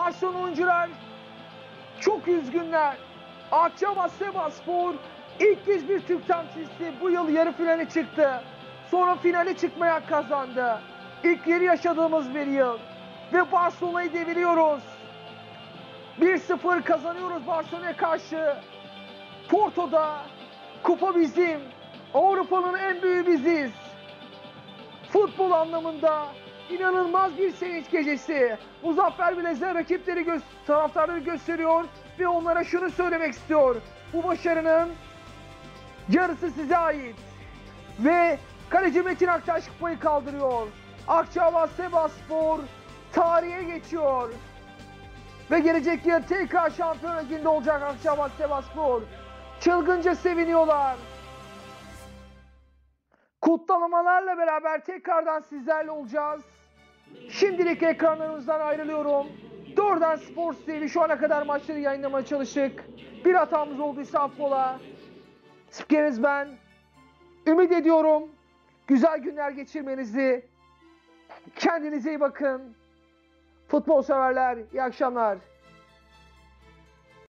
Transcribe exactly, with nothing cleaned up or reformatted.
Barcelona oyuncular çok üzgünler. Akçabat Sivasspor ilk kez bir Türk temsilcisi bu yıl yarı finale çıktı. Sonra finale çıkmaya kazandı. İlkleri yaşadığımız bir yıl. Ve Barcelona'yı deviriyoruz. bir sıfır kazanıyoruz Barcelona'ya karşı. Porto'da kupa bizim. Avrupa'nın en büyüğü biziz. Futbol anlamında inanılmaz bir sevinç gecesi. Muzaffer Bilez'e rakipleri gö taraftarları gösteriyor ve onlara şunu söylemek istiyor. Bu başarının yarısı size ait. Ve kaleci Metin Aktaş kupayı kaldırıyor. Akçaabat Sivasspor tarihe geçiyor. Ve gelecek yıl tekrar şampiyon liginde olacak Akçaabat Sivasspor. Çılgınca seviniyorlar. Kutlamalarla beraber tekrardan sizlerle olacağız. Şimdilik ekranlarımızdan ayrılıyorum. Doğrudan Sports T V şu ana kadar maçları yayınlamaya çalıştık. Bir hatamız olduysa affola. Spikeriniz ben. Ümit ediyorum güzel günler geçirmenizi. Kendinize iyi bakın. Futbol severler, iyi akşamlar.